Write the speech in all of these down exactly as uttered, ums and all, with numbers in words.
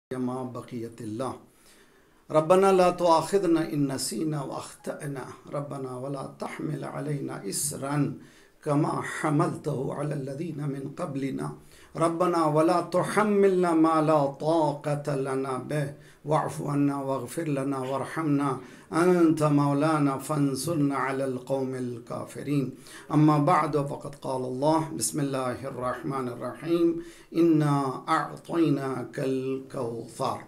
ما بقیت اللہ ربنا لا تؤاخذنا ان نسینا واخطأنا ربنا ولا تحمل علینا اسرا کما حملته علی الذین من قبلنا ربنا ولا تحملنا ما لا طاقة لنا به واعف عنا واغفر لنا وارحمنا انت مولانا فانصرنا على القوم الكافرين اما بعد فقد قال الله بسم الله الرحمن الرحيم انا اعطيناك الكوثر.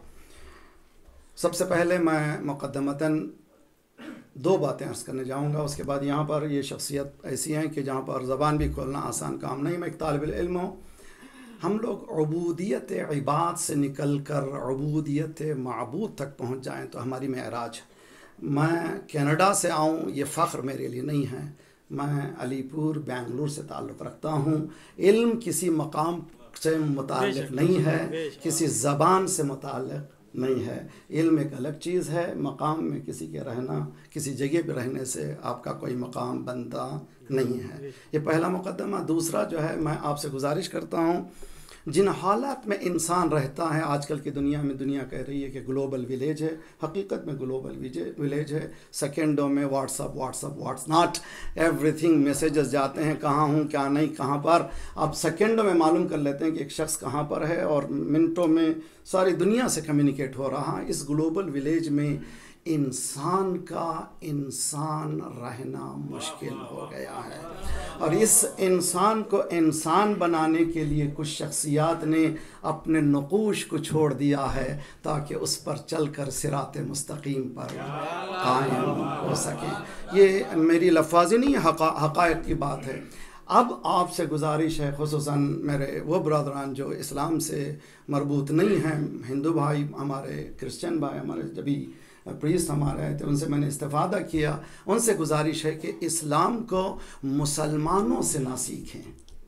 سب سے پہلے میں مقدمتاً دو باتیں عرض کرنے جاؤں گا، اس کے بعد یہاں پر یہ شخصیت ایسی ہیں کہ جہاں پر زبان بھی کھولنا آسان کام نہیں. میں ایک طالب العلم ہوں. ہم لوگ عبودیت عباد سے نکل کر عبودیت معبود تک پہنچ جائیں تو ہماری معراج ہے. میں کینیڈا سے آؤں یہ فخر میرے لیے نہیں ہے. میں علی پور بنگلور سے تعلق رکھتا ہوں. علم کسی مقام سے متعلق نہیں ہے، کسی زبان سے متعلق نہیں ہے. علم ایک الگ چیز ہے. مقام میں کسی کے رہنا، کسی جگہ پہ رہنے سے آپ کا کوئی مقام بنتا نہیں ہے. یہ پہلا مقدمہ. دوسرا جو ہے، میں آپ سے گزارش کرتا ہوں، جن حالات میں انسان رہتا ہے آج کل کی دنیا میں، دنیا کہہ رہی ہے کہ گلوبل ویلیج ہے، حقیقت میں گلوبل ویلیج ہے. سیکنڈوں میں WhatsApp WhatsApp what's not everything messages جاتے ہیں، کہاں ہوں کیا نہیں کہاں پر. آپ سیکنڈوں میں معلوم کر لیتے ہیں کہ ایک شخص کہاں پر ہے، اور منٹوں میں ساری دنیا سے کمیونیکیٹ ہو رہا ہے. اس گلوبل ویلیج میں انسان کا انسان رہنا مشکل ہو گیا ہے، اور اس انسان کو انسان بنانے کے لیے کچھ شخصیات نے اپنے نقوش کو چھوڑ دیا ہے تاکہ اس پر چل کر صراط مستقیم پر قائم ہو سکے. یہ میری لفاظی نہیں ہے، حقائق کی بات ہے. اب آپ سے گزارش ہے، خصوصاً میرے وہ برادران جو اسلام سے مربوط نہیں ہیں، ہندو بھائی ہمارے، کرسچن بھائی ہمارے، جبھی پریسٹ ہمارے آئے تھے، ان سے میں نے استفادہ کیا. ان سے گزارش ہے کہ اسلام کو مسلمانوں سے نہ سیکھیں،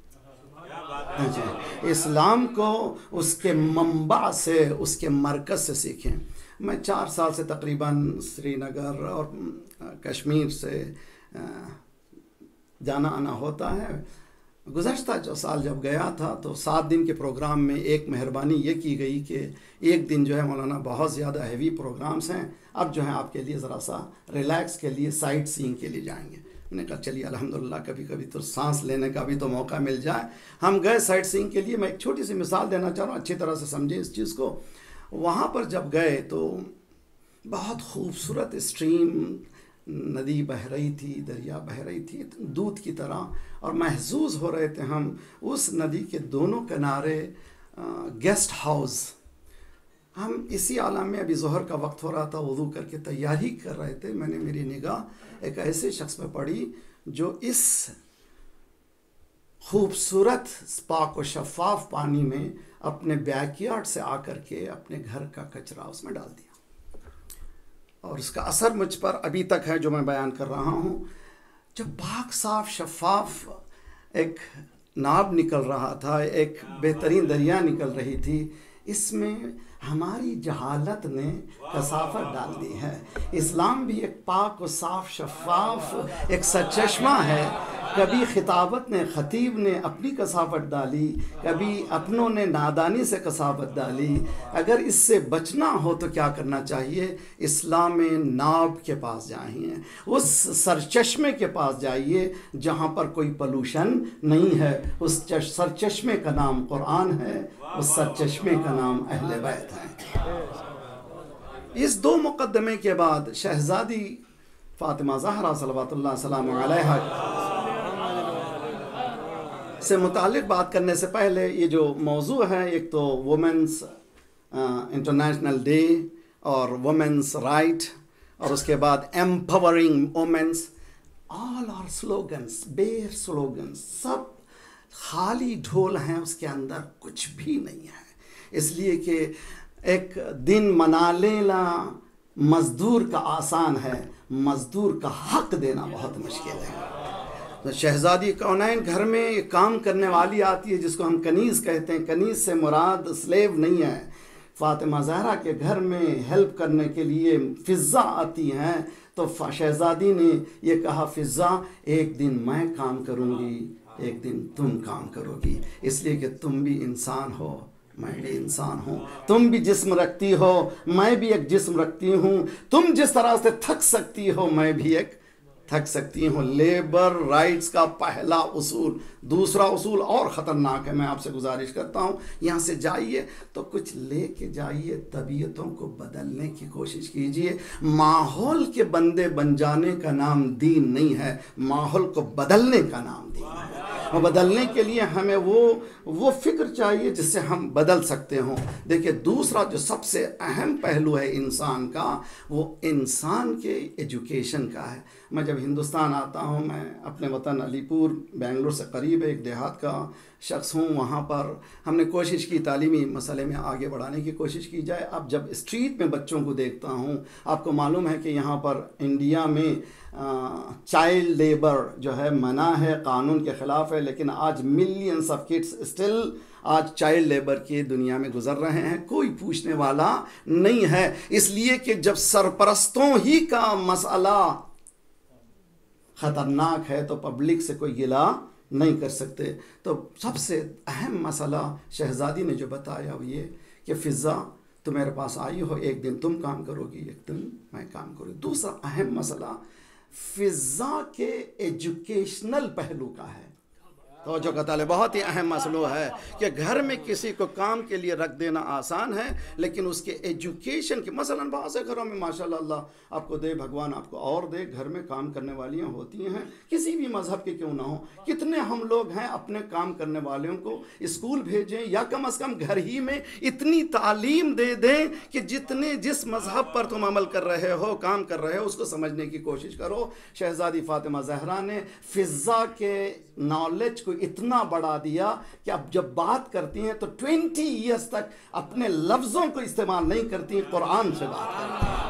اسلام کو اس کے منبع سے، اس کے مرکز سے سیکھیں. میں چار سال سے تقریباً سری نگر اور کشمیر سے جانا آنا ہوتا ہے. گزشتہ جو سال جب گیا تھا تو سات دن کے پروگرام میں ایک مہربانی یہ کی گئی کہ ایک دن جو ہے مولانا بہت زیادہ ہیوی پروگرامز ہیں، اب جو ہے آپ کے لیے ذرا سا ریلیکس کے لیے سائٹ سینگ کے لیے جائیں گے. میں نے کہا چلیے الحمدللہ کبھی کبھی تو سانس لینے کا بھی تو موقع مل جائے. ہم گئے سائٹ سینگ کے لیے. میں ایک چھوٹی سی مثال دینا چاہ رہا ہوں، اچھی طرح سے سمجھیں اس چیز کو. وہاں پر جب گئے تو بہت خوبصورت اسٹریم، ندی بہہ رہی تھی، دریا بہہ رہی تھی دودھ کی طرح، اور محظوظ ہو رہے تھے ہم. اس ندی کے دونوں کنارے گیسٹ ہاؤس. ہم اسی عالم میں، ابھی ظہر کا وقت ہو رہا تھا، وضو کر کے تیاری کر رہے تھے. میں نے میری نگاہ ایک ایسے شخص پہ پڑی جو اس خوبصورت پاک و شفاف پانی میں اپنے بیک یارڈ سے آ کر کے اپنے گھر کا کچرا اس میں ڈال دیا، اور اس کا اثر مجھ پر ابھی تک ہے جو میں بیان کر رہا ہوں. جب پاک صاف شفاف ایک ناب نکل رہا تھا، ایک بہترین دریا نکل رہی تھی، اس میں ہماری جہالت نے کثافت ڈال دی ہے. اسلام بھی ایک پاک و صاف شفاف ایک سرچشمہ ہے. کبھی خطابت نے، خطیب نے اپنی کثافت ڈالی، کبھی اپنوں نے نادانی سے کثافت ڈالی. اگر اس سے بچنا ہو تو کیا کرنا چاہیے؟ اسلام ناب کے پاس جائیے، اس سرچشمے کے پاس جائیے جہاں پر کوئی پولوشن نہیں ہے. اس سرچشمے کا نام قرآن ہے، اس سرچشمے کا نام اہل بیت ہے. اس دو مقدمے کے بعد شہزادی فاطمہ زہرا صلوات اللہ وسلام علیہا سے متعلق بات کرنے سے پہلے یہ جو موضوع ہے، ایک تو وومنس انٹرنیشنل ڈے اور وومنس رائٹ، اور اس کے بعد empowering women's. All are slogans, bare slogans, سب خالی ڈھول ہیں، اس کے اندر کچھ بھی نہیں ہے. اس لیے کہ ایک دن منا لینا مزدور کا آسان ہے، مزدور کا حق دینا بہت مشکل ہے. شہزادی کونین گھر میں ایک کام کرنے والی آتی ہے جس کو ہم کنیز کہتے ہیں. کنیز سے مراد سلیو نہیں ہے. فاطمہ زہرا کے گھر میں ہیلپ کرنے کے لیے فضہ آتی ہیں، تو شہزادی نے یہ کہا فضہ ایک دن میں کام کروں گی، ایک دن تم کام کرو گی، اس لیے کہ تم بھی انسان ہو، میں بھی انسان ہوں، تم بھی جسم رکھتی ہو، میں بھی ایک جسم رکھتی ہوں، تم جس طرح سے تھک سکتی ہو میں بھی ایک تھک سکتی ہوں۔ لیبر رائٹس کا پہلا اصول۔ دوسرا اصول اور خطرناک ہے، میں آپ سے گزارش کرتا ہوں یہاں سے جائیے تو کچھ لے کے جائیے، طبیعتوں کو بدلنے کی کوشش کیجئے۔ ماحول کے بندے بن جانے کا نام دین نہیں ہے، ماحول کو بدلنے کا نام دین ہے۔ اور بدلنے کے لیے ہمیں وہ وہ فکر چاہیے جس سے ہم بدل سکتے ہوں۔ دیکھیے دوسرا جو سب سے اہم پہلو ہے انسان کا، وہ انسان کے ایجوکیشن کا ہے۔ میں جب ہندوستان آتا ہوں، میں اپنے وطن علی پور بنگلور سے قریب ایک دیہات کا شخص ہوں، وہاں پر ہم نے کوشش کی تعلیمی مسئلے میں آگے بڑھانے کی کوشش کی جائے۔ اب جب اسٹریٹ میں بچوں کو دیکھتا ہوں، آپ کو معلوم ہے کہ یہاں پر انڈیا میں چائلڈ لیبر جو ہے منع ہے، قانون کے خلاف ہے، لیکن آج ملینس آف کڈس اسٹل آج چائلڈ لیبر کی دنیا میں گزر رہے ہیں، کوئی پوچھنے والا نہیں ہے۔ اس لیے کہ جب سرپرستوں ہی کا مسئلہ خطرناک ہے تو پبلک سے کوئی گلہ نہیں کر سکتے۔ تو سب سے اہم مسئلہ شہزادی نے جو بتایا وہ یہ کہ فضا تو میرے پاس آئی ہو، ایک دن تم کام کرو گی، ایک دن میں کام کروں گی۔ دوسرا اہم مسئلہ فضا کے ایجوکیشنل پہلو کا ہے۔ توجہ کا طالب، بہت ہی اہم مسئلہ ہے کہ گھر میں کسی کو کام کے لیے رکھ دینا آسان ہے، لیکن اس کے ایجوکیشن کے مثلا بعض گھروں میں ماشاءاللہ اللہ آپ کو دے، بھگوان آپ کو اور دے، گھر میں کام کرنے والیاں ہوتی ہیں کسی بھی مذہب کے کیوں نہ ہو۔ کتنے ہم لوگ ہیں اپنے کام کرنے والوں کو اسکول بھیجیں، یا کم از کم گھر ہی میں اتنی تعلیم دے دیں کہ جتنے جس مذہب پر تم عمل کر رہے ہو، کام کر رہے ہو، اس کو سمجھنے کی کوشش کرو۔ شہزادی فاطمہ زہرا نے فضا کے نالج کو اتنا بڑھا دیا کہ اب جب بات کرتی ہیں تو ٹوینٹی ایئرز تک اپنے لفظوں کو استعمال نہیں کرتی، قرآن سے بات کرتی ہیں۔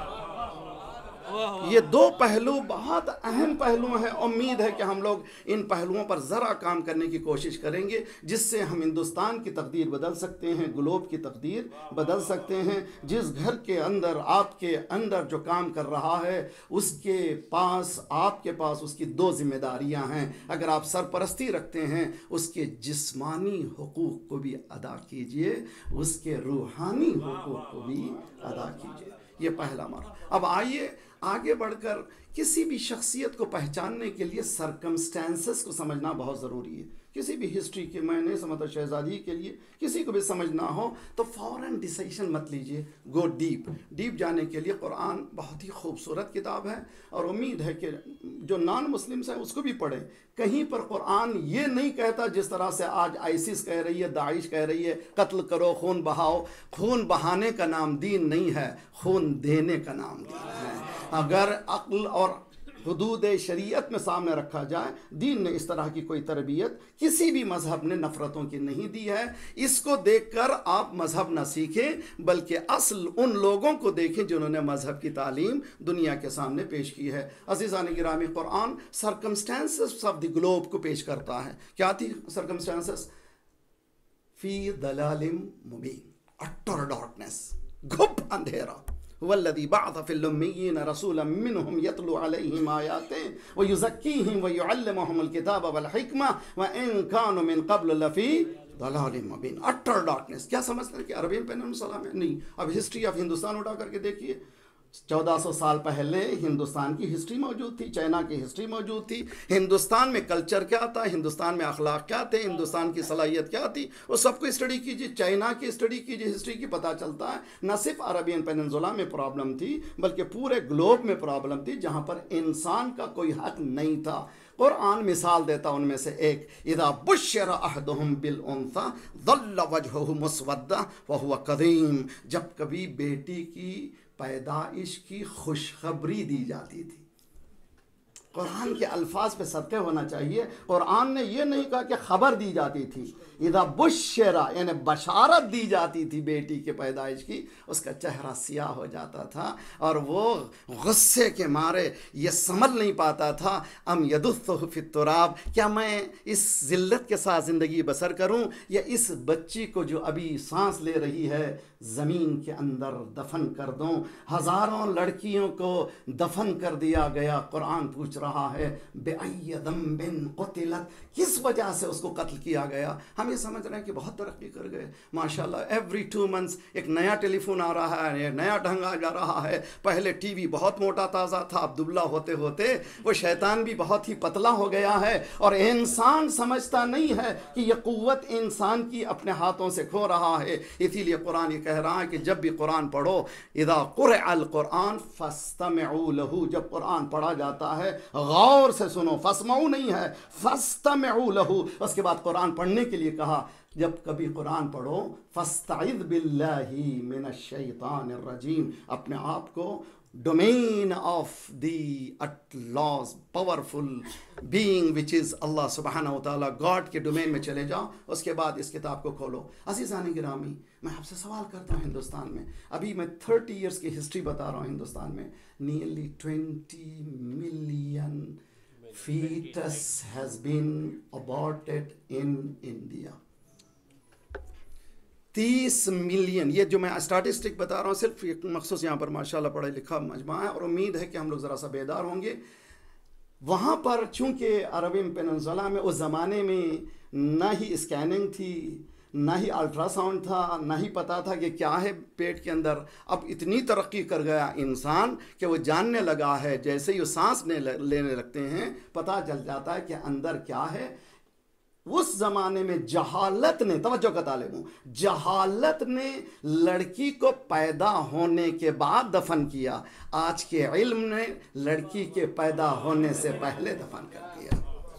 یہ دو پہلو بہت اہم پہلو ہیں۔ امید ہے کہ ہم لوگ ان پہلوؤں پر ذرا کام کرنے کی کوشش کریں گے، جس سے ہم ہندوستان کی تقدیر بدل سکتے ہیں، گلوب کی تقدیر بدل سکتے ہیں۔ جس گھر کے اندر آپ کے اندر جو کام کر رہا ہے، اس کے پاس آپ کے پاس اس کی دو ذمہ داریاں ہیں۔ اگر آپ سرپرستی رکھتے ہیں، اس کے جسمانی حقوق کو بھی ادا کیجئے، اس کے روحانی حقوق کو بھی ادا کیجئے۔ یہ پہلا مرحلہ۔ اب آئیے آگے بڑھ کر کسی بھی شخصیت کو پہچاننے کے لیے سرکمسٹانسز کو سمجھنا بہت ضروری ہے۔ کسی بھی ہسٹری کے، میں نہیں سمجھتا شہزادی کے لیے کسی کو بھی سمجھنا ہو تو فوراً ڈیسیشن مت لیجئے، گو ڈیپ۔ ڈیپ جانے کے لیے قرآن بہت ہی خوبصورت کتاب ہے، اور امید ہے کہ جو نان مسلمس ہیں اس کو بھی پڑھیں۔ کہیں پر قرآن یہ نہیں کہتا جس طرح سے آج آئسس کہہ رہی ہے، داعش کہہ رہی ہے قتل کرو، خون بہاؤ۔ خون بہانے کا نام دین نہیں ہے، خون دینے کا نام دین ہے۔ اگر عقل اور حدود شریعت میں سامنے رکھا جائے، دین نے اس طرح کی کوئی تربیت کسی بھی مذہب نے نفرتوں کی نہیں دی ہے۔ اس کو دیکھ کر آپ مذہب نہ سیکھیں، بلکہ اصل ان لوگوں کو دیکھیں جنہوں نے مذہب کی تعلیم دنیا کے سامنے پیش کی ہے۔ عزیزان گرامی، Quran circumstances of the globe کو پیش کرتا ہے۔ کیا تھی سرکمسٹانسز؟ فی ضلال مبین، اٹر ڈارکنیس، گھپ اندھیرا۔ والذی بعث فی الامیین رسولا منہم یتلو علیہم آیاتہ ویزکیہم ویعلمہم الکتاب والحکمہ وان کانوا من قبل لفی ضلال مبین۔ اٹر ڈارکنیس کیا سمجھتے ہیں کہ عربین پیننسولا میں نہیں؟ اب ہسٹری آف ہندوستان اٹھا کر کے دیکھیے، چودہ سو سال پہلے ہندوستان کی ہسٹری موجود تھی، چائنا کی ہسٹری موجود تھی۔ ہندوستان میں کلچر کیا تھا، ہندوستان میں اخلاق کیا تھے، ہندوستان کی صلاحیت کیا تھی، وہ سب کو اسٹڈی کیجیے۔ چائنا کی اسٹڈی کیجیے، ہسٹری کی، پتہ چلتا ہے نہ صرف عربین پیننسولا میں پرابلم تھی بلکہ پورے گلوب میں پرابلم تھی، جہاں پر انسان کا کوئی حق نہیں تھا۔ قرآن مثال دیتا ان میں سے ایک، اذا بشر احدهم بالانثى ظل وجهه مسودا وهو كظيم، جب کبھی بیٹی کی پیدائش کی خوشخبری دی جاتی تھی۔ قرآن کے الفاظ پہ صدقے ہونا چاہیے۔ قرآن نے یہ نہیں کہا کہ خبر دی جاتی تھی، اذا بشرا یعنی بشارت دی جاتی تھی بیٹی کے پیدائش کی، اس کا چہرہ سیاہ ہو جاتا تھا اور وہ غصے کے مارے یہ سمجھ نہیں پاتا تھا، ام یدثہ فی التراب، کیا میں اس ذلت کے ساتھ زندگی بسر کروں، یا اس بچی کو جو ابھی سانس لے رہی ہے زمین کے اندر دفن کر دوں۔ ہزاروں لڑکیوں کو دفن کر دیا گیا۔ قرآن پوچھ رہا ہے بِأَيِّ ذَنبٍ قُتِلَتْ، کس وجہ سے اس کو قتل کیا گیا. ہم یہ سمجھ رہے ہیں کہ بہت ترقی کر گئے ماشاءاللہ، ایوری ٹو منتھس ایک نیا ٹیلی فون آ رہا ہے، نیا ڈھنگ آ جا رہا ہے. پہلے ٹی وی بہت موٹا تازہ تھا، عبداللہ ہوتے ہوتے وہ شیطان بھی بہت ہی پتلا ہو گیا ہے، اور انسان سمجھتا نہیں ہے کہ یہ قوت انسان کی اپنے ہاتھوں سے کھو رہا ہے. اسی لیے قرآن یہ کہہ رہا ہے کہ جب بھی قرآن پڑھو، اذا قرئ القرآن فاستمعوا له، جب قرآن پڑھا جاتا ہے غور سے سنو، فاسمعوا نہیں ہے، فاستمعوا له. اس کے بعد قرآن پڑھنے کے لیے کہا جب کبھی قرآن پڑھو فاستعذ باللہ من الشیطان الرجیم، اپنے آپ کو domain of the utmost powerful being which is Allah سبحانہ و تعالیٰ، گاڈ کے ڈومین میں چلے جاؤ. اس کے بعد اس کتاب کو کھولو. عزیزان گرامی، میں آپ سے سوال کرتا ہوں، ہندوستان میں ابھی میں تھرٹی ایئرس کی ہسٹری بتا رہا ہوں، ہندوستان میں nearly twenty million fetus has been aborted in India. تیس ملین، یہ جو میں اسٹیٹسٹک بتا رہا ہوں صرف ایک مخصوص یہاں پر ماشاءاللہ پڑھا لکھا مجمع ہے، اور امید ہے کہ ہم لوگ ذرا سا بیدار ہوں گے. وہاں پر چونکہ عربین پیننسولا میں اس زمانے میں نہ ہی اسکیننگ تھی، نہ ہی الٹرا ساؤنڈ تھا، نہ ہی پتہ تھا کہ کیا ہے پیٹ کے اندر. اب اتنی ترقی کر گیا انسان کہ وہ جاننے لگا ہے، جیسے ہی وہ سانس لینے لگتے ہیں پتہ چل جاتا ہے کہ اندر کیا ہے. اس زمانے میں جہالت نے، توجہ کا طالب ہوں، جہالت نے لڑکی کو پیدا ہونے کے بعد دفن کیا. آج کے علم نے لڑکی کے پیدا ہونے سے پہلے دفن کر دیا،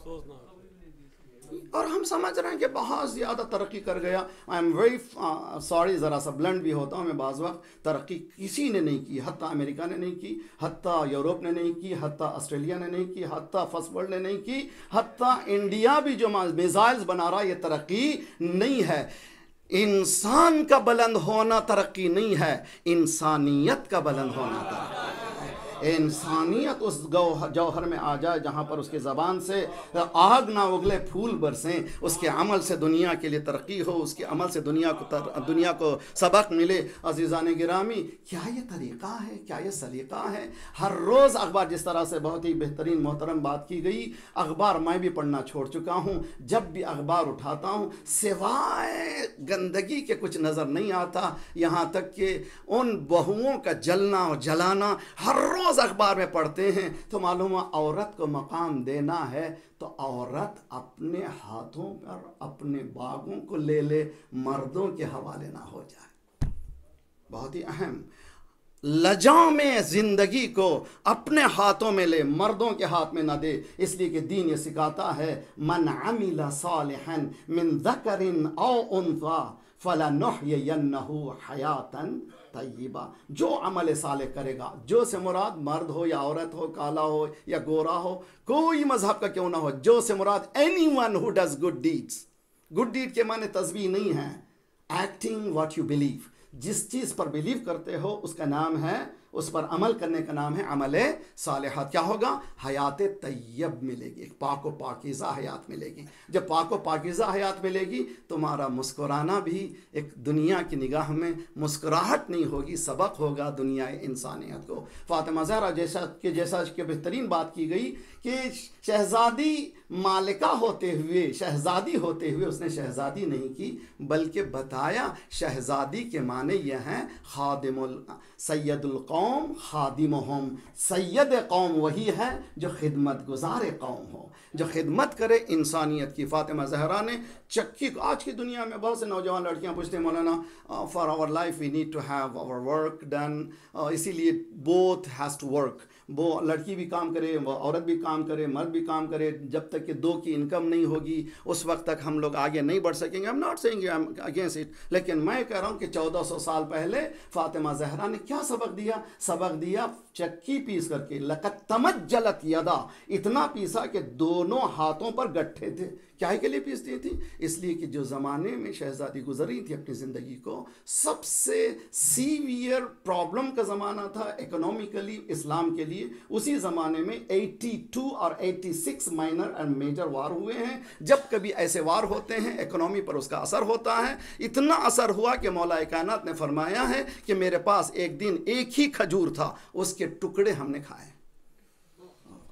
اور ہم سمجھ رہے ہیں کہ بہت زیادہ ترقی کر گیا. آئی ایم ویری سوری، ذرا سا بلنڈ بھی ہوتا ہوں میں بعض وقت، ترقی کسی نے نہیں کی، حتیٰ امریکہ نے نہیں کی، حتیٰ یورپ نے نہیں کی، حتیٰ آسٹریلیا نے نہیں کی، حتیٰ فرسٹ ورلڈ نے نہیں کی، حتیٰ انڈیا بھی جو میزائلز بنا رہا یہ ترقی نہیں ہے. انسان کا بلند ہونا ترقی نہیں ہے، انسانیت کا بلند ہونا ترقی ہے. انسانیت اس جوہر میں آ جائے جہاں پر اس کی زبان سے آگ نہ اگلے پھول برسیں، اس کے عمل سے دنیا کے لیے ترقی ہو، اس کے عمل سے دنیا کو تر... دنیا کو سبق ملے. عزیزان گرامی، کیا یہ طریقہ ہے؟ کیا یہ سلیقہ ہے؟ ہر روز اخبار، جس طرح سے بہت ہی بہترین محترم بات کی گئی، اخبار میں بھی پڑھنا چھوڑ چکا ہوں. جب بھی اخبار اٹھاتا ہوں سوائے گندگی کے کچھ نظر نہیں آتا، یہاں تک کہ ان بہوؤں کا جلنا اور جلانا ہر روز اخبار میں پڑھتے ہیں. تو معلوم ہے عورت کو مقام دینا ہے تو عورت اپنے ہاتھوں پر اپنے باغوں کو لے لے، مردوں کے حوالے نہ ہو جائے. بہت ہی اہم، لجام زندگی کو اپنے ہاتھوں میں لے، مردوں کے ہاتھ میں نہ دے. اس لیے کہ دین یہ سکھاتا ہے من عمل صالحا من ذکر او انثی فلنحیینہ حیاتا طیبہ. جو عمل صالح کرے گا، جو سے مراد مرد ہو یا عورت ہو، کالا ہو یا گورا ہو، کوئی مذہب کا کیوں نہ ہو، جو سے مراد anyone who does good deeds. Good deed کے معنی تسبیح نہیں ہے، ایکٹنگ واٹ یو بلیو. جس چیز پر بلیو کرتے ہو اس کا نام ہے، اس پر عمل کرنے کا نام ہے عمل صالحات. کیا ہوگا؟ حیات طیب ملے گی، ایک پاک و پاکیزہ حیات ملے گی. جب پاک و پاکیزہ حیات ملے گی تمہارا مسکرانا بھی ایک دنیا کی نگاہ میں مسکراہٹ نہیں ہوگی، سبق ہوگا دنیا انسانیت کو. فاطمہ زہرا جیسا کہ جیسا کہ بہترین بات کی گئی کہ شہزادی مالکہ ہوتے ہوئے، شہزادی ہوتے ہوئے اس نے شہزادی نہیں کی، بلکہ بتایا شہزادی کے معنی یہ ہیں خادم ال سید القوم خادمہم. سید قوم وہی ہے جو خدمت گزار قوم ہو، جو خدمت کرے انسانیت کی. فاطمہ زہرا نے چکی کو، آج کی دنیا میں بہت سے نوجوان لڑکیاں پوچھتے ہیں مولانا for our life we need to have our work done, اسی لیے بوتھ ہیز ٹو ورک. وہ لڑکی بھی کام کرے، وہ عورت بھی کام کرے، مرد بھی کام کرے. جب تک کہ دو کی انکم نہیں ہوگی اس وقت تک ہم لوگ آگے نہیں بڑھ سکیں گے. I'm not saying I'm against it، لیکن میں کہہ رہا ہوں کہ چودہ سو سال پہلے فاطمہ زہرا نے کیا سبق دیا؟ سبق دیا چکی پیس کر کے، لقد تمجلت یدا، اتنا پیسا کہ دونوں ہاتھوں پر گٹھے تھے. کیا کے لیے پیستی تھی؟ اس لیے کہ جو زمانے میں شہزادی گزری تھی اپنی زندگی کو، سب سے سیویئر پرابلم کا زمانہ تھا اکنومیکلی اسلام کے لیے. اسی زمانے میں ایٹی ٹو اور eighty six minor and major war ہوئے ہیں. جب کبھی ایسے وار ہوتے ہیں اکنومی پر اس کا اثر ہوتا ہے. اتنا اثر ہوا کہ مولا کائنات نے فرمایا ہے کہ میرے پاس ایک دن ایک ہی کھجور تھا، اس کے ٹکڑے ہم نے کھائے.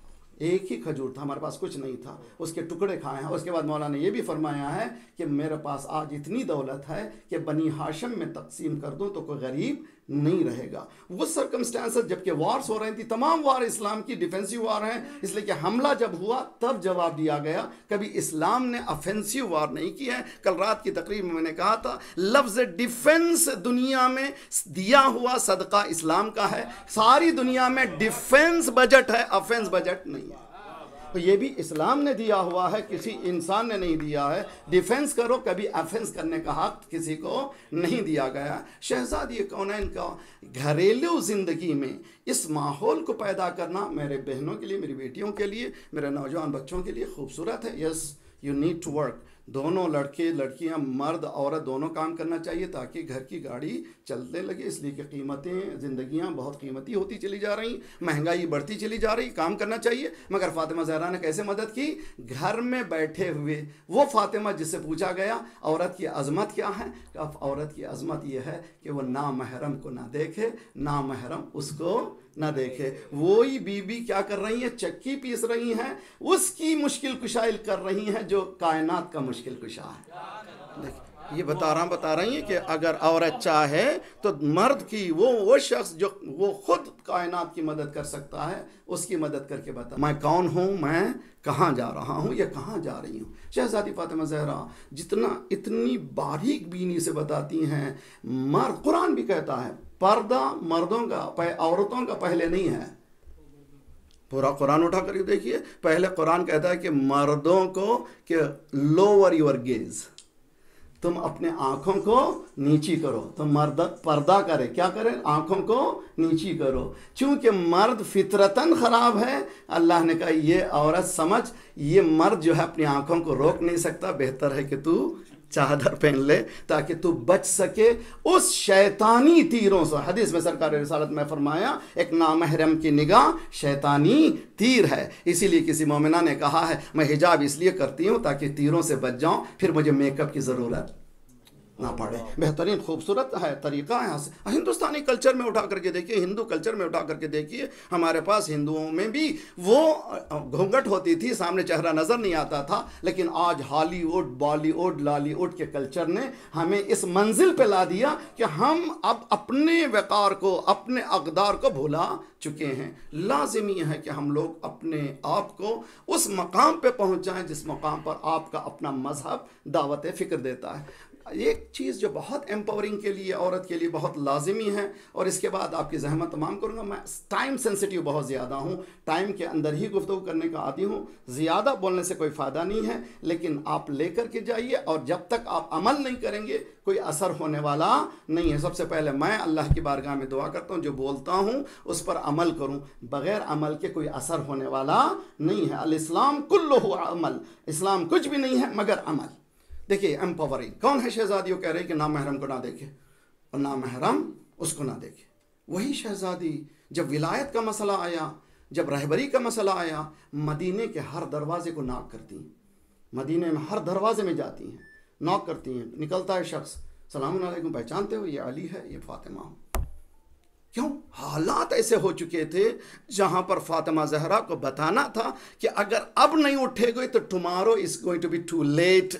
ایک ہی کھجور تھا، ہمارے پاس کچھ نہیں تھا، اس کے ٹکڑے کھائے ہیں۔ اس کے بعد مولانا نے یہ بھی فرمایا ہے کہ میرے پاس آج اتنی دولت ہے کہ بنی ہاشم میں تقسیم کر دوں تو کوئی غریب نہیں رہے گا۔ وہ سرکمسٹانسز جبکہ وارز ہو رہی تھی، تمام وار اسلام کی ڈیفینسیو وار ہیں، اس لیے کہ حملہ جب ہوا تب جواب دیا گیا، کبھی اسلام نے افینسیو وار نہیں کی ہے۔ کل رات کی تقریب میں میں نے کہا تھا لفظ ڈیفینس دنیا میں دیا ہوا صدقہ اسلام کا ہے، ساری دنیا میں ڈیفینس بجٹ ہے، افینس بجٹ نہیں ہے۔ تو یہ بھی اسلام نے دیا ہوا ہے، کسی انسان نے نہیں دیا ہے۔ ڈیفینس کرو، کبھی افینس کرنے کا حق کسی کو نہیں دیا گیا۔ شہزادی کونین کا گھریلو زندگی میں اس ماحول کو پیدا کرنا میرے بہنوں کے لیے، میری بیٹیوں کے لیے، میرے نوجوان بچوں کے لیے خوبصورت ہے۔ Yes you need to work, دونوں لڑکے لڑکیاں مرد عورت دونوں کام کرنا چاہیے تاکہ گھر کی گاڑی چلنے لگے، اس لیے کہ قیمتیں زندگیاں بہت قیمتی ہوتی چلی جا رہی، مہنگائی بڑھتی چلی جا رہی، کام کرنا چاہیے۔ مگر فاطمہ زہرا نے کیسے مدد کی؟ گھر میں بیٹھے ہوئے وہ فاطمہ جس سے پوچھا گیا عورت کی عظمت کیا ہے، اب عورت کی عظمت یہ ہے کہ وہ نامحرم کو نہ دیکھے، نامحرم اس کو نہ دیکھے۔ وہی بی بی کیا کر رہی ہیں؟ چکی پیس رہی ہیں، اس کی مشکل کشائی کر رہی ہیں جو کائنات کا مشکل کشا ہے۔ یہ بتا رہا بتا رہی ہیں کہ اگر عورت چاہے تو مرد کی وہ وہ شخص جو وہ خود کائنات کی مدد کر سکتا ہے، اس کی مدد کر کے بتا میں کون ہوں، میں کہاں جا رہا ہوں یا کہاں جا رہی ہوں۔ شہزادی فاطمہ زہرا جتنا اتنی باریک بینی سے بتاتی ہیں، مرد قرآن بھی کہتا ہے پردہ مردوں کا عورتوں کا پہلے نہیں ہے۔ پورا قرآن اٹھا کر دیکھیے، پہلے قرآن کہتا ہے کہ مردوں کو کہ لوور یور گیز، تم اپنے آنکھوں کو نیچی کرو، تم مرد پردہ کرے، کیا کرے؟ آنکھوں کو نیچی کرو۔ چونکہ مرد فطرتاً خراب ہے، اللہ نے کہا یہ عورت سمجھ، یہ مرد جو ہے اپنی آنکھوں کو روک نہیں سکتا، بہتر ہے کہ تو چادر پہن لے تاکہ تو بچ سکے اس شیطانی تیروں سے۔ حدیث میں سرکار رسالت میں فرمایا ایک نامحرم کی نگاہ شیطانی تیر ہے، اسی لیے کسی مومنہ نے کہا ہے میں حجاب اس لیے کرتی ہوں تاکہ تیروں سے بچ جاؤں، پھر مجھے میک اپ کی ضرورت نہ پڑے۔ بہترین خوبصورت ہے طریقہ ہے۔ ہندوستانی کلچر میں اٹھا کر کے دیکھیے، ہندو کلچر میں اٹھا کر کے دیکھیے، ہمارے پاس ہندوؤں میں بھی وہ گھونگھٹ ہوتی تھی، سامنے چہرہ نظر نہیں آتا تھا، لیکن آج Hollywood Bollywood Lollywood کے کلچر نے ہمیں اس منزل پہ لا دیا کہ ہم اب اپنے وقار کو، اپنے اقدار کو بھلا چکے ہیں۔ لازمی ہے کہ ہم لوگ اپنے آپ کو اس مقام پہ پہنچائیں جس مقام پر آپ کا اپنا مذہب دعوت فکر دیتا ہے۔ ایک چیز جو بہت ایمپاورنگ کے لیے عورت کے لیے بہت لازمی ہے، اور اس کے بعد آپ کی زحمت تمام کروں گا، میں ٹائم سینسیٹیو بہت زیادہ ہوں، ٹائم کے اندر ہی گفتگو کرنے کا عادی ہوں، زیادہ بولنے سے کوئی فائدہ نہیں ہے، لیکن آپ لے کر کے جائیے، اور جب تک آپ عمل نہیں کریں گے کوئی اثر ہونے والا نہیں ہے۔ سب سے پہلے میں اللہ کی بارگاہ میں دعا کرتا ہوں جو بولتا ہوں اس پر عمل کروں، بغیر عمل کے کوئی اثر ہونے والا نہیں ہے۔ الاسلام کلہ عمل، اسلام کچھ بھی نہیں ہے مگر عمل۔ دیکھیے ایمپاورنگ کون ہے؟ شہزادی وہ کہہ رہی کہ نامحرم کو نہ دیکھے اور نامحرم اس کو نہ دیکھے۔ وہی شہزادی جب ولایت کا مسئلہ آیا، جب رہبری کا مسئلہ آیا، مدینے کے ہر دروازے کو ناک کرتی ہیں، مدینے میں ہر دروازے میں جاتی ہیں، ناک کرتی ہیں، نکلتا ہے شخص، سلام علیکم، پہچانتے ہو یہ علی ہے، یہ فاطمہ ہوں۔ کیوں؟ حالات ایسے ہو چکے تھے جہاں پر فاطمہ زہرا کو بتانا تھا کہ اگر اب نہیں اٹھے گئے تو tomorrow is going to be too late.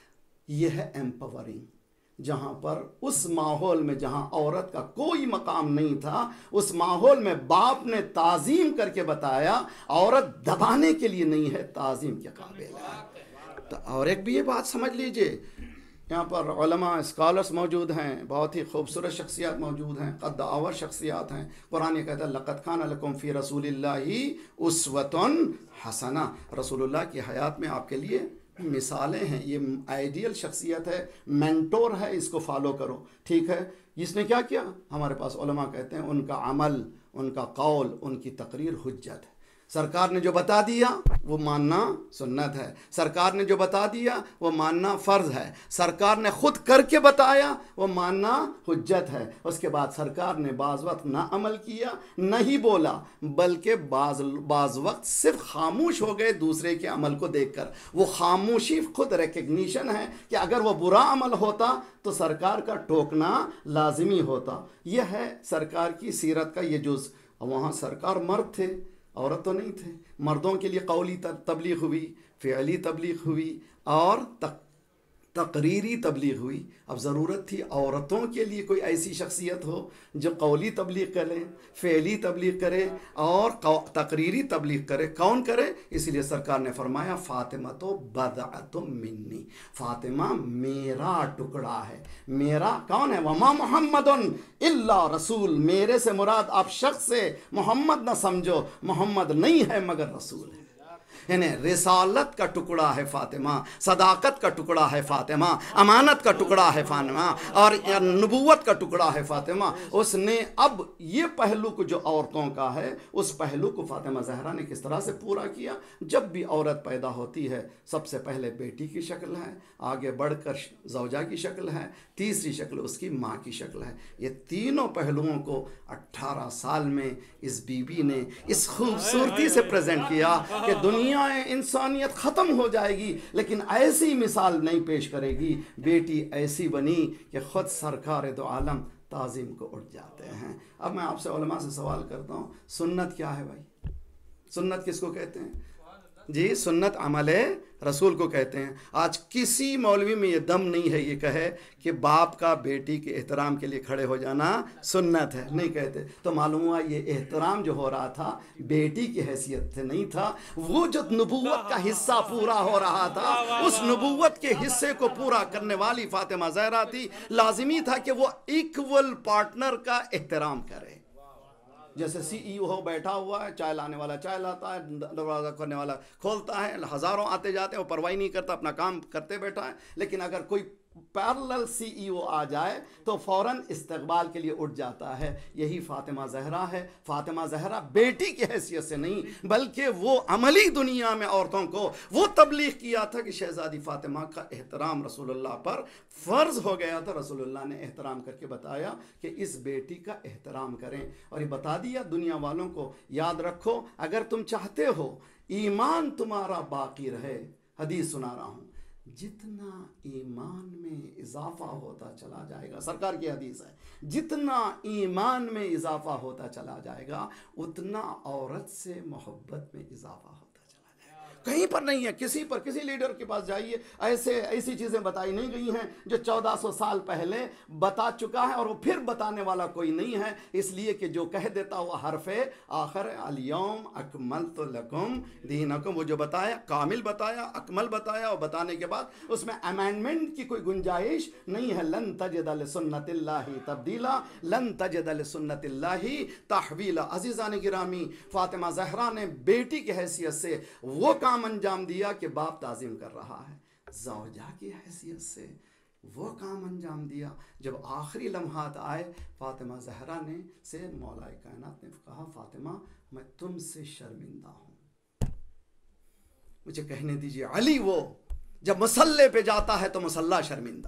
یہ ہے ایمپاورنگ، جہاں پر اس ماحول میں جہاں عورت کا کوئی مقام نہیں تھا، اس ماحول میں باپ نے تعظیم کر کے بتایا عورت دبانے کے لیے نہیں ہے، تعظیم کے قابل ہے۔ تو اور ایک بھی یہ بات سمجھ لیجئے، یہاں پر علماء اسکالرز موجود ہیں، بہت ہی خوبصورت شخصیات موجود ہیں، قد آور شخصیات ہیں۔ قرآن یہ کہتا ہے لَقَدْ كَانَ لَكُمْ فِي رَسُولِ اللَّهِ أُسْوَةٌ حَسَنَةٌ، رسول اللہ کی حیات میں آپ کے لیے مثالیں ہیں، یہ آئیڈیل شخصیت ہے، مینٹور ہے، اس کو فالو کرو۔ ٹھیک ہے، اس نے کیا کیا؟ ہمارے پاس علماء کہتے ہیں ان کا عمل، ان کا قول، ان کی تقریر حجت ہے۔ سرکار نے جو بتا دیا وہ ماننا سنت ہے، سرکار نے جو بتا دیا وہ ماننا فرض ہے، سرکار نے خود کر کے بتایا وہ ماننا حجت ہے۔ اس کے بعد سرکار نے بعض وقت نہ عمل کیا، نہ ہی بولا، بلکہ بعض بعض وقت صرف خاموش ہو گئے دوسرے کے عمل کو دیکھ کر۔ وہ خاموشی خود ریکگنیشن ہے کہ اگر وہ برا عمل ہوتا تو سرکار کا ٹوکنا لازمی ہوتا۔ یہ ہے سرکار کی سیرت کا یہ جز۔ وہاں سرکار مرد تھے، عورت تو نہیں تھے. مردوں کے لیے قولی تبلیغ ہوئی، فعلی تبلیغ ہوئی اور تق تقریری تبلیغ ہوئی. اب ضرورت تھی عورتوں کے لیے کوئی ایسی شخصیت ہو جو قولی تبلیغ کرے، فعلی تبلیغ کرے اور تقریری تبلیغ کرے. کون کرے؟ اس لیے سرکار نے فرمایا فاطمہ تو بضعۃ منی، فاطمہ میرا ٹکڑا ہے. میرا کون ہے؟ وما محمد الا رسول. میرے سے مراد آپ شخص سے محمد نہ سمجھو، محمد نہیں ہے مگر رسول ہے. یعنی رسالت کا ٹکڑا ہے فاطمہ، صداقت کا ٹکڑا ہے فاطمہ، امانت کا ٹکڑا ہے فاطمہ، اور نبوت کا ٹکڑا ہے فاطمہ. اس نے اب یہ پہلو کو جو عورتوں کا ہے، اس پہلو کو فاطمہ زہرا نے کس طرح سے پورا کیا. جب بھی عورت پیدا ہوتی ہے سب سے پہلے بیٹی کی شکل ہے، آگے بڑھ کر زوجہ کی شکل ہے، تیسری شکل اس کی ماں کی شکل ہے. یہ تینوں پہلوؤں کو اٹھارہ سال میں اس بی بی نے اس خوبصورتی سے پریزنٹ کیا کہ دنیا انسانیت ختم ہو جائے گی لیکن ایسی مثال نہیں پیش کرے گی. بیٹی ایسی بنی کہ خود سرکار دو عالم تعظیم کو اٹھ جاتے ہیں. اب میں آپ سے علماء سے سوال کرتا ہوں، سنت کیا ہے بھائی؟ سنت کس کو کہتے ہیں؟ جی سنت عمل رسول کو کہتے ہیں. آج کسی مولوی میں یہ دم نہیں ہے یہ کہے کہ باپ کا بیٹی کے احترام کے لیے کھڑے ہو جانا سنت ہے، نہیں کہتے. تو معلوم ہوا یہ احترام جو ہو رہا تھا بیٹی کی حیثیت سے نہیں تھا، وہ جو نبوت کا حصہ پورا ہو رہا تھا اس نبوت کے حصے کو پورا کرنے والی فاطمہ زہرا تھی. لازمی تھا کہ وہ ایکول پارٹنر کا احترام کرے. جیسے سی ای او ہو بیٹھا ہوا ہے، چائے لانے والا چائے لاتا ہے، دروازہ کھولنے والا کھولتا ہے، ہزاروں آتے جاتے ہیں، وہ پرواہی نہیں کرتا، اپنا کام کرتے بیٹھا ہے. لیکن اگر کوئی پیرلل سی ای او آ جائے تو فوراً استقبال کے لیے اٹھ جاتا ہے. یہی فاطمہ زہرا ہے. فاطمہ زہرا بیٹی کی حیثیت سے نہیں بلکہ وہ عملی دنیا میں عورتوں کو وہ تبلیغ کیا تھا کہ شہزادی فاطمہ کا احترام رسول اللہ پر فرض ہو گیا تھا. رسول اللہ نے احترام کر کے بتایا کہ اس بیٹی کا احترام کریں، اور یہ بتا دیا دنیا والوں کو یاد رکھو اگر تم چاہتے ہو ایمان تمہارا باقی رہے. حدیث سنا رہا ہوں، جتنا ایمان میں اضافہ ہوتا چلا جائے گا، سرکار کی حدیث ہے، جتنا ایمان میں اضافہ ہوتا چلا جائے گا اتنا عورت سے محبت میں اضافہ ہوتا چلا جائے گا. کہیں پر نہیں ہے، کسی پر کسی لیڈر کے پاس جائیے ایسے ایسی چیزیں بتائی نہیں گئی ہیں جو چودہ سو سال پہلے بتا چکا ہے اور وہ پھر بتانے والا کوئی نہیں ہے. اس لیے کہ جو کہہ دیتا وہ حرف آخر الیوم اکملت لکم دینکم، وہ جو بتایا کامل بتایا، اکمل بتایا، اور بتانے کے بعد اس میں امینڈمنٹ کی کوئی گنجائش نہیں ہے. لن تجد لسنت اللہ تبدیلا، لن تجد لسنت اللہ تحویلا. عزیزان گرامی، فاطمہ زہرا نے بیٹی کی حیثیت سے وہ کام انجام دیا کہ باپ تعظیم کر رہا ہے. زوجہ کی حیثیت سے وہ کام انجام دیا. جب آخری لمحات آئے فاطمہ زہرا نے سے مولا کائنات نے کہا فاطمہ میں تم سے شرمندہ ہوں، مجھے کہنے دیجیے. علی وہ جب مسلح پہ جاتا ہے تو مسلح شرمندہ،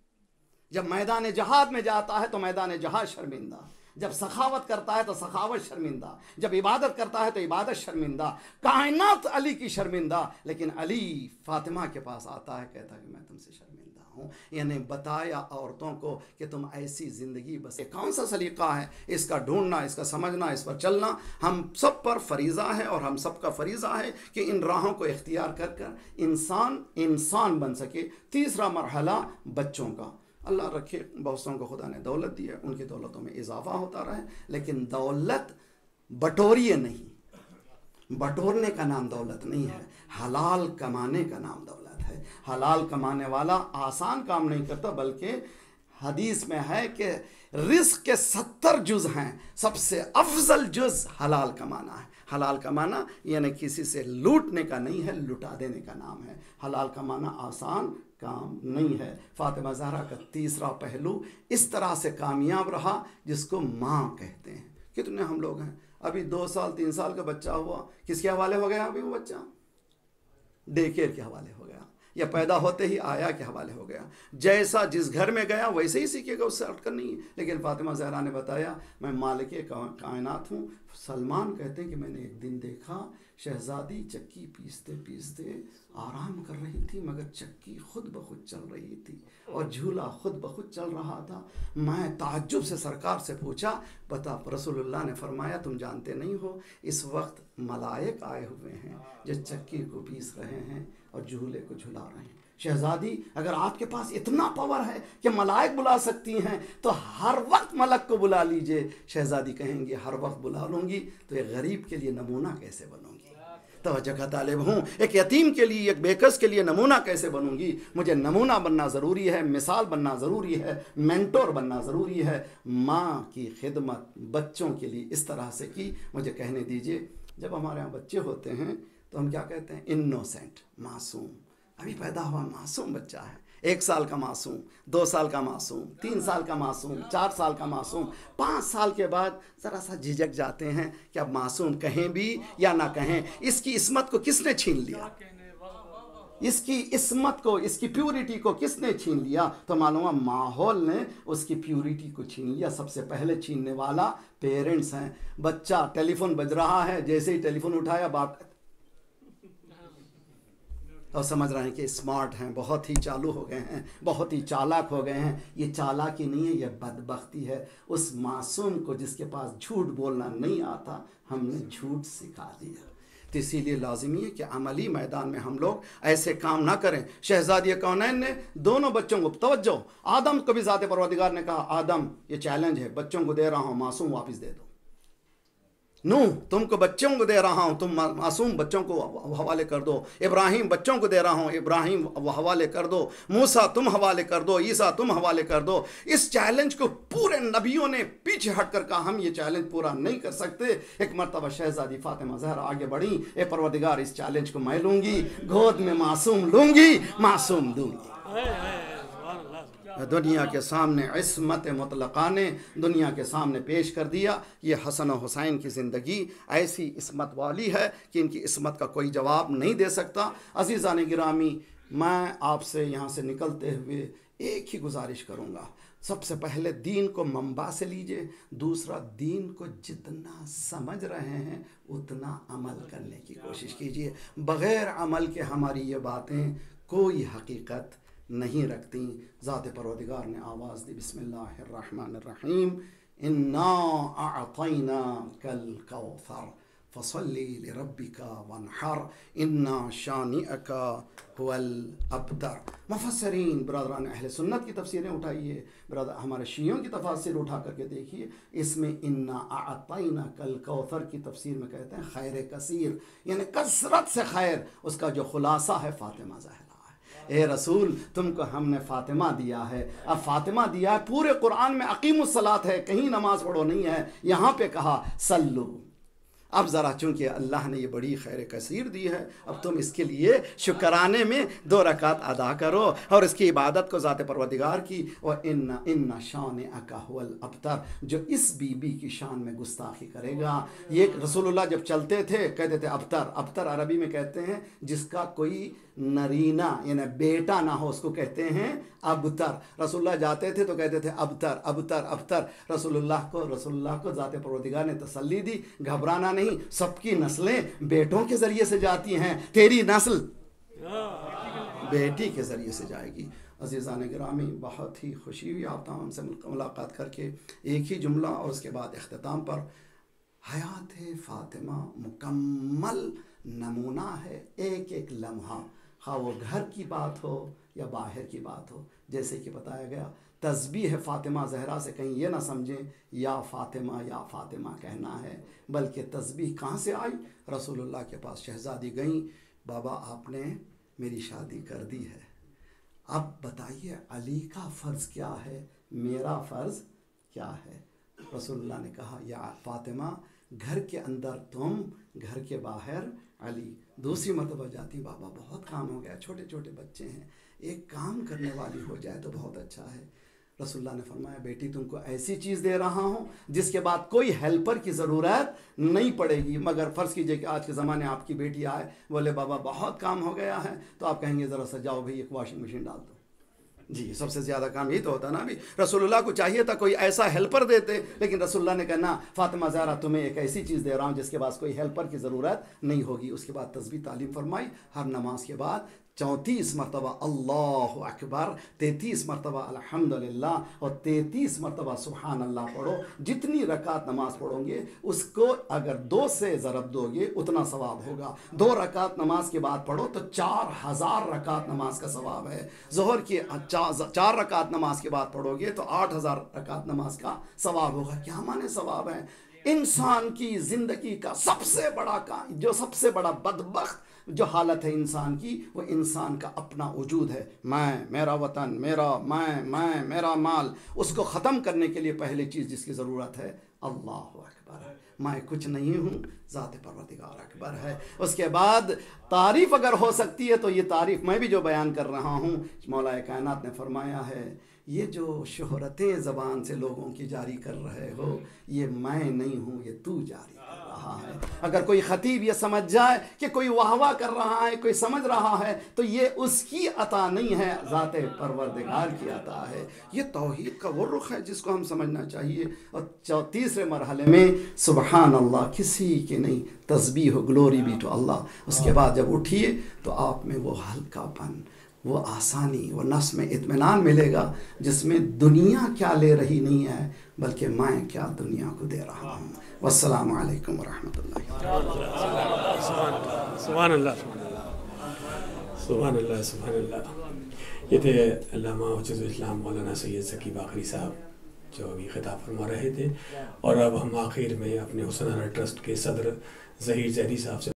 جب میدان جہاد میں جاتا ہے تو میدان جہاد شرمندہ، جب سخاوت کرتا ہے تو سخاوت شرمندہ، جب عبادت کرتا ہے تو عبادت شرمندہ. کائنات علی کی شرمندہ، لیکن علی فاطمہ کے پاس آتا ہے کہتا ہے کہ میں تم سے شرمندہ ہوں. یعنی بتایا عورتوں کو کہ تم ایسی زندگی بس. کون سا سلیقہ ہے اس کا ڈھونڈنا، اس کا سمجھنا، اس پر چلنا ہم سب پر فریضہ ہے، اور ہم سب کا فریضہ ہے کہ ان راہوں کو اختیار کر کر انسان انسان بن سکے. تیسرا مرحلہ بچوں کا. اللہ رکھے بہت کو خدا نے دولت دی ہے، ان کی دولتوں میں اضافہ ہوتا رہے، لیکن دولت بٹوریے نہیں، بٹورنے کا نام دولت نہیں ہے، حلال کمانے کا نام دولت ہے. حلال کمانے والا آسان کام نہیں کرتا، بلکہ حدیث میں ہے کہ رزق کے ستر جز ہیں، سب سے افضل جز حلال کمانا ہے. حلال کمانا یعنی کسی سے لوٹنے کا نہیں ہے، لٹا دینے کا نام ہے. حلال کمانا آسان کام نہیں ہے. فاطمہ زہرا کا تیسرا پہلو اس طرح سے کامیاب رہا جس کو ماں کہتے ہیں. کتنے ہم لوگ ہیں ابھی دو سال تین سال کا بچہ ہوا، کس کے حوالے ہو گیا ابھی وہ بچہ؟ ڈے کیئر کے حوالے ہو گیا، یا پیدا ہوتے ہی آیا کے حوالے ہو گیا. جیسا جس گھر میں گیا ویسے ہی سیکھے گا, اس سے ہٹ کر نہیں. لیکن فاطمہ زہرا نے بتایا میں مالک کائنات ہوں. سلمان کہتے ہیں کہ میں نے ایک دن دیکھا شہزادی چکی پیستے پیستے آرام کر رہی تھی, مگر چکی خود بخود چل رہی تھی اور جھولا خود بخود چل رہا تھا. میں تعجب سے سرکار سے پوچھا, بتا. رسول اللہ نے فرمایا تم جانتے نہیں ہو اس وقت ملائک آئے ہوئے ہیں جو چکی کو پیس رہے ہیں اور جھولے کو جھلا رہے ہیں. شہزادی اگر آپ کے پاس اتنا پاور ہے کہ ملائک بلا سکتی ہیں تو ہر وقت ملک کو بلا لیجئے. شہزادی کہیں گی ہر وقت بلا لوں گی تو ایک غریب کے لیے نمونہ کیسے بنوں گی, توجہ کا طالب ہوں. ایک یتیم کے لیے, ایک بیکس کے لیے نمونہ کیسے بنوں گی. مجھے نمونہ بننا ضروری ہے, مثال بننا ضروری ہے, مینٹور بننا ضروری ہے. ماں کی خدمت بچوں کے لیے اس طرح سے کی. مجھے کہنے دیجئے جب ہمارے ہاں بچے ہوتے ہیں تو ہم کیا کہتے ہیں, انوسینٹ, معصوم. ابھی پیدا ہوا معصوم بچہ ہے, ایک سال کا معصوم, دو سال کا معصوم, تین سال کا معصوم, چار سال کا معصوم. پانچ سال کے بعد ذرا سا جھجک جاتے ہیں کہ اب معصوم کہیں بھی یا نہ کہیں. اس کی عصمت کو کس نے چھین لیا, اس کی عصمت کو, اس کی پیورٹی کو کس نے چھین لیا؟ تو معلوم ہے ماحول نے اس کی پیورٹی کو چھین لیا. سب سے پہلے چھیننے والا پیرنٹس ہیں. بچہ ٹیلی فون بج رہا ہے, جیسے ہی ٹیلی فون اٹھایا باپ اور سمجھ رہے ہیں کہ اسمارٹ ہیں, بہت ہی چالو ہو گئے ہیں, بہت ہی چالاک ہو گئے ہیں. یہ چالاکی نہیں ہے, یہ بدبختی ہے. اس معصوم کو جس کے پاس جھوٹ بولنا نہیں آتا ہم نے جھوٹ سکھا دیا. تو اسی لیے لازمی ہے کہ عملی میدان میں ہم لوگ ایسے کام نہ کریں. شہزادی کونین نے دونوں بچوں کو, توجہ, آدم کو بھی ذات پروردگار نے کہا آدم یہ چیلنج ہے, بچوں کو دے رہا ہوں, معصوم واپس دے دو. نوح تم کو بچوں کو دے رہا ہوں, تم معصوم بچوں کو حوالے کر دو. ابراہیم بچوں کو دے رہا ہوں, ابراہیم حوالے کر دو. موسیٰ تم حوالے کر دو, عیسیٰ تم حوالے کر دو. اس چیلنج کو پورے نبیوں نے پیچھے ہٹ کر کہا ہم یہ چیلنج پورا نہیں کر سکتے. ایک مرتبہ شہزادی فاطمہ زہرا آگے بڑھی, اے پروردگار اس چیلنج کو میں لوں گی, گود میں معصوم لوں گی, معصوم دوں گی. دنیا کے سامنے عصمت مطلقہ نے دنیا کے سامنے پیش کر دیا. یہ حسن و حسین کی زندگی ایسی عصمت والی ہے کہ ان کی عصمت کا کوئی جواب نہیں دے سکتا. عزیزان گرامی, میں آپ سے یہاں سے نکلتے ہوئے ایک ہی گزارش کروں گا. سب سے پہلے دین کو منبع سے لیجئے. دوسرا, دین کو جتنا سمجھ رہے ہیں اتنا عمل کرنے کی کوشش کیجئے. بغیر عمل کے ہماری یہ باتیں کوئی حقیقت نہیں رکھتی. ذات پروردگار نے آواز دی, بسم اللہ الرحمن الرحیم, انا اعطیناک الکوثر فصلی لربک وانحر انا شانئک هو الابتر. مفسرین برادران اہل سنت کی تفسیریں اٹھائیے, برادر ہمارے شیعوں کی تفاسیر اٹھا کر کے دیکھیے. اس میں انا اعطیناک الکوثر کی تفسیر میں کہتے ہیں خیر کثیر, یعنی کثرت سے خیر. اس کا جو خلاصہ ہے فاطمہ زہرا. اے رسول تم کو ہم نے فاطمہ دیا ہے. اب فاطمہ دیا ہے, پورے قرآن میں اقیم الصلاۃ ہے, کہیں نماز پڑھو نہیں ہے. یہاں پہ کہا سلو. اب ذرا چونکہ اللہ نے یہ بڑی خیر کثیر دی ہے, اب تم اس کے لیے شکرانے میں دو رکعت ادا کرو اور اس کی عبادت کو ذات پروردگار کی. اور ان ان شانئک هو الابتر, جو اس بی بی کی شان میں گستاخی کرے گا. یہ رسول اللہ جب چلتے تھے کہتے تھے ابتر. ابتر عربی میں کہتے ہیں جس کا کوئی نرینہ یعنی بیٹا نہ ہو, اس کو کہتے ہیں ابتر. رسول اللہ جاتے تھے تو کہتے تھے ابتر ابتر ابتر. رسول اللہ کو رسول اللہ کو ذات پروردگار نے تسلی دی, گھبرانا نہیں, سب کی نسلیں بیٹوں کے ذریعے سے جاتی ہیں, تیری نسل بیٹی کے ذریعے سے جائے گی. عزیزان گرامی, بہت ہی خوشی ہوئی آپ تمام سے ملاقات کر کے. ایک ہی جملہ اور اس کے بعد اختتام پر, حیات فاطمہ مکمل نمونہ ہے. ایک ایک لمحہ, خواہ وہ گھر کی بات ہو یا باہر کی بات ہو, جیسے کہ بتایا گیا تسبیح فاطمہ زہرا سے کہیں یہ نہ سمجھیں یا فاطمہ یا فاطمہ کہنا ہے, بلکہ تسبیح کہاں سے آئی؟ رسول اللہ کے پاس شہزادی گئیں, بابا آپ نے میری شادی کر دی ہے, اب بتائیے علی کا فرض کیا ہے, میرا فرض کیا ہے؟ رسول اللہ نے کہا یا فاطمہ گھر کے اندر تم, گھر کے باہر علی. دوسری مرتبہ جاتی, بابا بہت کام ہو گیا, چھوٹے چھوٹے بچے ہیں, ایک کام کرنے والی ہو جائے تو بہت اچھا ہے. رسول اللہ نے فرمایا بیٹی تم کو ایسی چیز دے رہا ہوں جس کے بعد کوئی ہیلپر کی ضرورت نہیں پڑے گی. مگر فرض کیجئے کہ آج کے زمانے آپ کی بیٹی آئے بولے بابا بہت کام ہو گیا ہے, تو آپ کہیں گے ذرا سا جاؤ بھائی ایک واشنگ مشین ڈال دو. جی سب سے زیادہ کام یہی تو ہوتا نا. بھی رسول اللہ کو چاہیے تھا کوئی ایسا ہیلپر دیتے, لیکن رسول اللہ نے کہا نا فاطمہ زہرا تمہیں ایک ایسی چیز دے رہا ہوں جس کے بعد کوئی ہیلپر کی ضرورت نہیں ہوگی. اس کے بعد تسبیح تعلیم فرمائی. ہر نماز کے بعد چونتیس مرتبہ اللہ اکبر, تینتیس مرتبہ الحمدللہ اور تینتیس مرتبہ سبحان اللہ پڑھو. جتنی رکعت نماز پڑھو گے اس کو اگر دو سے ضرب دو گے اتنا ثواب ہوگا. دو رکعت نماز کے بعد پڑھو تو چار ہزار رکعت نماز کا ثواب ہے. ظہر کی چار رکعت نماز کے بعد پڑھو گے تو آٹھ ہزار رکعت نماز کا ثواب ہوگا. کیا مانے ثواب ہے؟ انسان کی زندگی کا سب سے بڑا کام, جو سب سے بڑا بدبخت جو حالت ہے انسان کی, وہ انسان کا اپنا وجود ہے. میں, میرا وطن, میرا میں, میں, میرا مال. اس کو ختم کرنے کے لیے پہلی چیز جس کی ضرورت ہے اللہ اکبر ہے. میں کچھ نہیں ہوں, ذات پروردگار اکبر ہے. اس کے بعد تعریف اگر ہو سکتی ہے تو یہ تعریف میں بھی جو بیان کر رہا ہوں, مولا کائنات نے فرمایا ہے یہ جو شہرتیں زبان سے لوگوں کی جاری کر رہے ہو یہ میں نہیں ہوں, یہ تو جاری کر رہا ہے. اگر کوئی خطیب یہ سمجھ جائے کہ کوئی واہ واہ کر رہا ہے, کوئی سمجھ رہا ہے, تو یہ اس کی عطا نہیں ہے, ذات پروردگار کی عطا ہے. یہ توحید کا وہ رخ ہے جس کو ہم سمجھنا چاہیے. اور تیسرے مرحلے میں سبحان اللہ کسی کی نہیں, تسبیح ہو, گلوری بی ٹو اللہ. اس کے بعد جب اٹھیے تو آپ میں وہ ہلکا پن, وہ آسانی, وہ نفس میں اطمینان ملے گا جس میں دنیا کیا لے رہی نہیں ہے بلکہ میں کیا دنیا کو دے رہا ہوں. والسلام علیکم ورحمۃ اللہ. سبحان اللہ, سبحان اللہ, سبحان اللہ. یہ تھے علامہ حجت الاسلام مولانا سید زکی باقری صاحب جو ابھی خطاب فرما رہے تھے. اور اب ہم آخر میں اپنے حسن ٹرسٹ کے صدر ظہیر زیدی صاحب سے